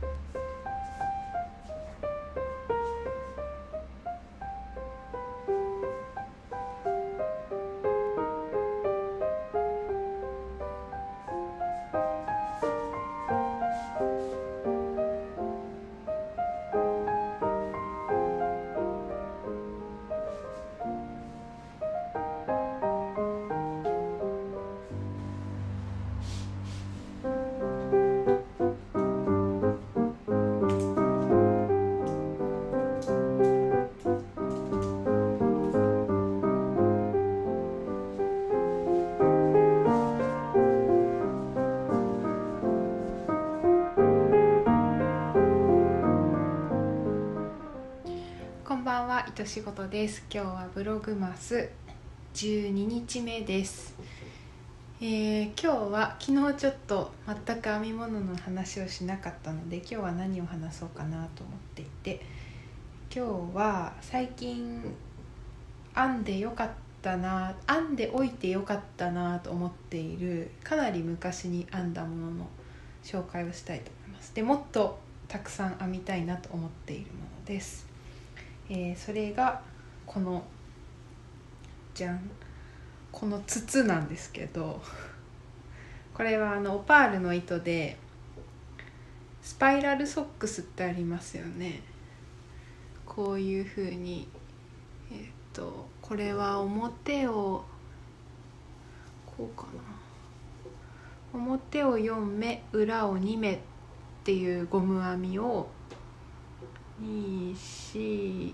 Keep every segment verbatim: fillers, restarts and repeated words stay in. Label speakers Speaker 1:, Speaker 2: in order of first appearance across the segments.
Speaker 1: こんばんは、いとしごとです。今日はブログマスじゅうににちめです。えー、今日は昨日ちょっと全く編み物の話をしなかったので、今日は何を話そうかなと思っていて、今日は最近編んでよかったな編んでおいてよかったなと思っている、かなり昔に編んだものの紹介をしたいと思います。で、もっとたくさん編みたいなと思っているものです。えー、それがこのじゃんこの筒なんですけど、これはあのオパールの糸でスパイラルソックスってありますよね。こういう風にえっとこれは表をこうかな表をよんめ裏をにめっていうゴム編みをに、し、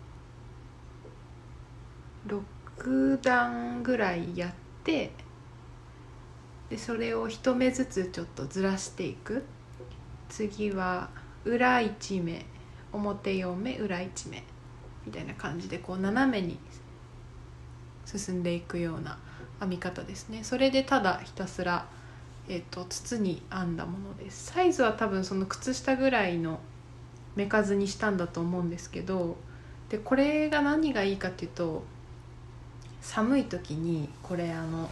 Speaker 1: ろくだんぐらいやって、でそれをいち目ずつちょっとずらしていく。次は裏いちめ表よんめ裏いちめみたいな感じで、こう斜めに進んでいくような編み方ですね。それでただひたすら、えーと、筒に編んだものです。サイズは多分その靴下ぐらいの目数にしたんだと思うんですけど、でこれが何がいいかっていうと、寒い時にこれあの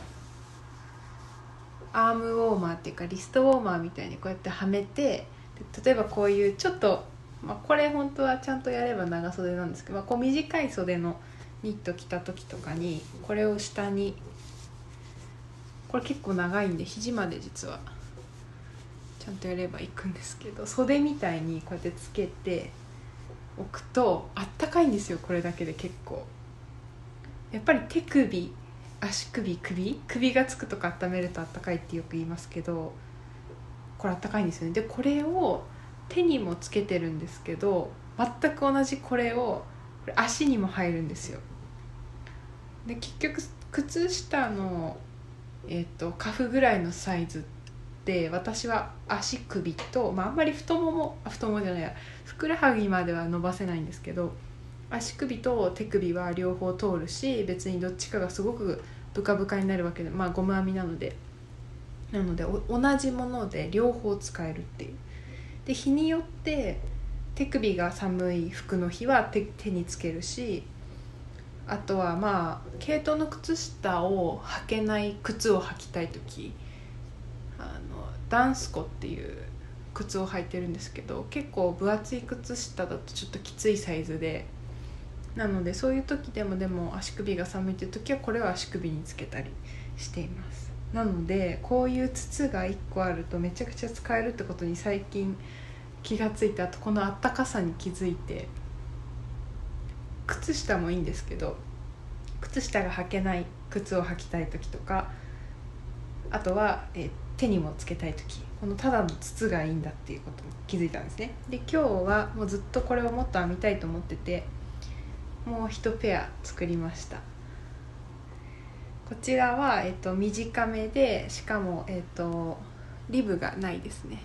Speaker 1: アームウォーマーっていうかリストウォーマーみたいにこうやってはめて、例えばこういうちょっと、まあ、これ本当はちゃんとやれば長袖なんですけど、まあ、こう短い袖のニット着た時とかにこれを下に、これ結構長いんで肘まで実はちゃんとやればいくんですけど、袖みたいにこうやってつけておくとあったかいんですよ。これだけで結構やっぱり手首足首首首がつくとか温めるとあったかいってよく言いますけど、これあったかいんですよね。でこれを手にもつけてるんですけど、全く同じこれをこれ足にも入るんですよ。で結局靴下の、えーと、カフぐらいのサイズで、私は足首と、まあ、あんまり太ももあ太ももじゃないやふくらはぎまでは伸ばせないんですけど、足首と手首は両方通るし、別にどっちかがすごくブカブカになるわけで、まあゴム編みなのでなので同じもので両方使えるっていう。で日によって手首が寒い服の日は 手, 手につけるし、あとはまあ毛糸の靴下を履けない靴を履きたい時、あのダンスコっていう靴を履いてるんですけど、結構分厚い靴下だとちょっときついサイズで、なのでそういう時でもでも足首が寒いっていう時はこれは足首につけたりしています。なのでこういう筒がいっこあるとめちゃくちゃ使えるってことに最近気がついて、あとこのあったかさに気づいて、靴下もいいんですけど、靴下が履けない靴を履きたい時とか、あとは、え手にもつけたい時、このただの筒がいいんだっていうことに気づいたんですね。で今日はもうずっとこれをもっと編みたいと思ってて、もう一ペア作りました。こちらは、えっと、短めで、しかも、えっと、リブがないですね。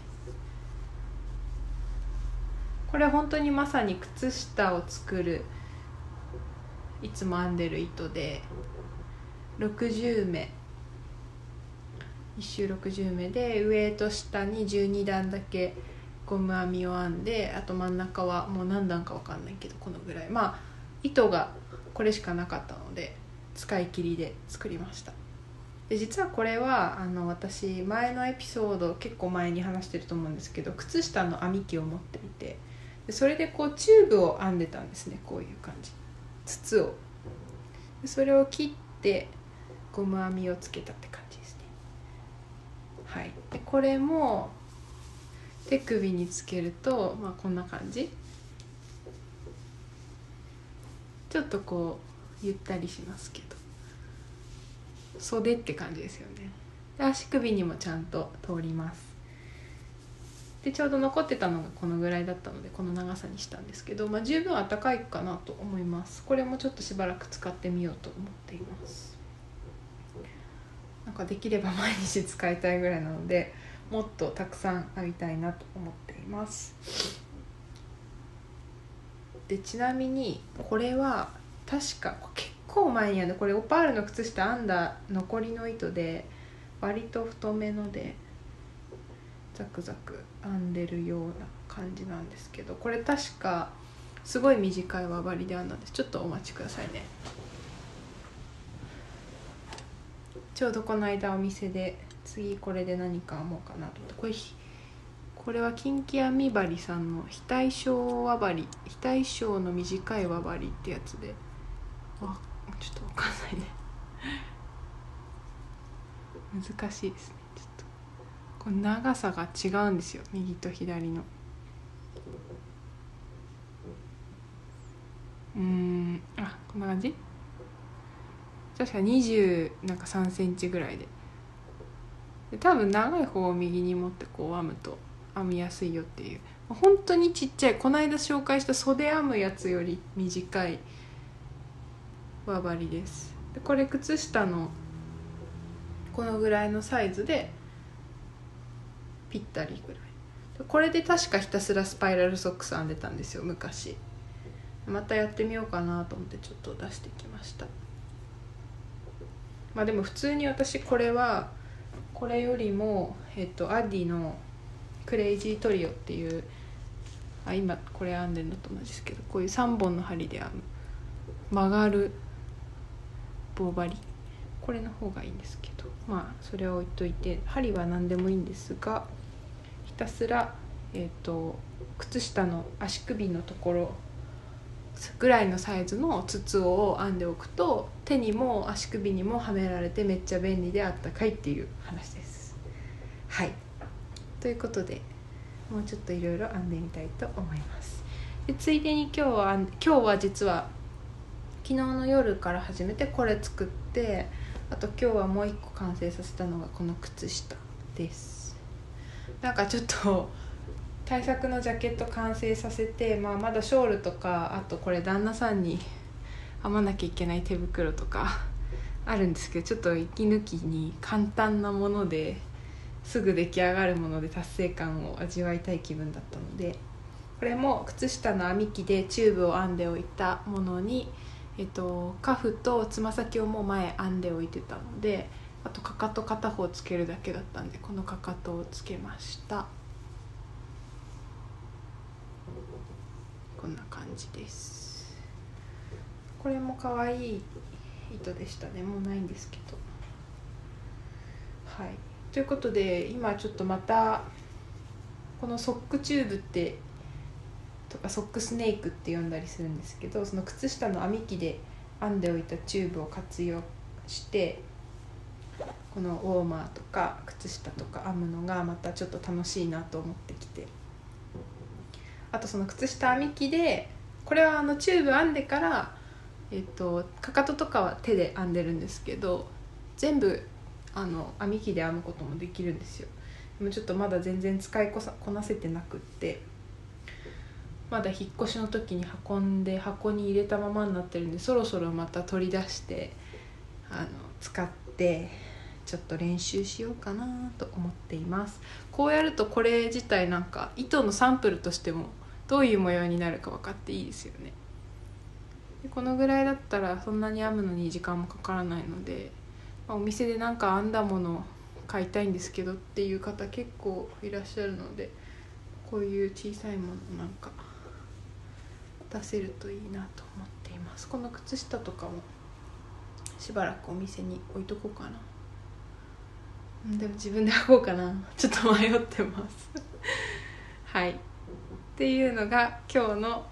Speaker 1: これは本当にまさに靴下を作るいつも編んでる糸で、ろくじゅうめいっ周ろくじゅうめで、上と下にじゅうにだんだけゴム編みを編んで、あと真ん中はもう何段か分かんないけどこのぐらい、まあ糸がこれしかなかったので使い切りで作りました。 で実はこれはあの私前のエピソード結構前に話してると思うんですけど、靴下の編み機を持っていて、でそれでこうチューブを編んでたんですね。こういう感じ、筒を。でそれを切ってゴム編みをつけたって感じですね。はい、でこれも手首につけると、まあ、こんな感じ。ちょっとこうゆったりしますけど、袖って感じですよね。で足首にもちゃんと通ります。でちょうど残ってたのがこのぐらいだったので、この長さにしたんですけど、まあ、十分暖かいかなと思います。これもちょっとしばらく使ってみようと思っています。なんかできれば毎日使いたいぐらいなので、もっとたくさん編みたいなと思っています。でちなみにこれは確か結構前にある、これオパールの靴下編んだ残りの糸で、割と太めのでザクザク編んでるような感じなんですけど、これ確かすごい短い輪針で編んだんです。ちょっとお待ちくださいね。ちょうどこの間お店で次これで何か編もうかなと思って、これこれは近畿編み針さんの非対称輪針、非対称の短い輪針ってやつで、あちょっと分かんないね難しいですね。ちょっとこれ長さが違うんですよ、右と左の。うーんあこんな感じ。確かにじゅうさんセンチぐらいで、で多分長い方を右に持ってこう編むと編みやすいよっていう、本当にちっちゃい、この間紹介した袖編むやつより短い輪針です。でこれ靴下のこのぐらいのサイズでぴったりぐらい。これで確かひたすらスパイラルソックス編んでたんですよ昔。またやってみようかなと思ってちょっと出してきました。まあでも普通に私これはこれよりも、えっと、アディのクレイジートリオっていう、あ今これ編んでるのと同じですけど、こういうさんぼんの針で編む曲がる棒針、これの方がいいんですけど、まあそれは置いといて、針は何でもいいんですが、ひたすら、えっと、靴下の足首のところぐらいのサイズの筒を編んでおくと、手にも足首にもはめられてめっちゃ便利であったかいっていう話です。はい、ということでもうちょっといろいろ編んでみたいと思います。でついでに今日は今日は実は昨日の夜から始めてこれ作って、あと今日はもう一個完成させたのがこの靴下です。なんかちょっと対策のジャケット完成させて、まあ、まだショールとか、あとこれ旦那さんに編まなきゃいけない手袋とかあるんですけど、ちょっと息抜きに簡単なものですぐ出来上がるもので達成感を味わいたい気分だったので、これも靴下の編み機でチューブを編んでおいたものに、えっと、カフとつま先をもう前編んでおいてたので、あとかかと片方つけるだけだったんで、このかかとをつけました。こんな感じです。これも可愛い糸でしたね。もうないんですけど。はい、ということで今ちょっとまたこのソックチューブってとかソックスネークって呼んだりするんですけど、その靴下の編み機で編んでおいたチューブを活用してこのウォーマーとか靴下とか編むのがまたちょっと楽しいなと思ってきて、あとその靴下編み機でこれはあのチューブ編んでから、えっと、かかととかは手で編んでるんですけど、全部あの編み機で編むこともできるんですよ。でもちょっとまだ全然使いこさこなせてなくって、まだ引っ越しの時に運んで箱に入れたままになってるんで、そろそろまた取り出してあの使ってちょっと練習しようかなと思っています。こうやるとこれ自体なんか糸のサンプルとしてもどういう模様になるか分かっていいですよね。でこのぐらいだったらそんなに編むのに時間もかからないので、まあ、お店でなんか編んだもの買いたいんですけどっていう方結構いらっしゃるので、こういう小さいものなんか出せるといいなと思っています。この靴下とかもしばらくお店に置いとこうかな。 でも自分で履こうかな、ちょっと迷ってますはいっていうのが今日の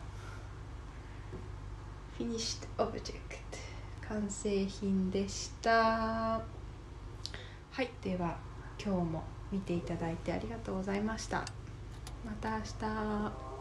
Speaker 1: フィニッシュオブジェクト、完成品でした。はい、では今日も見ていただいてありがとうございました。また明日。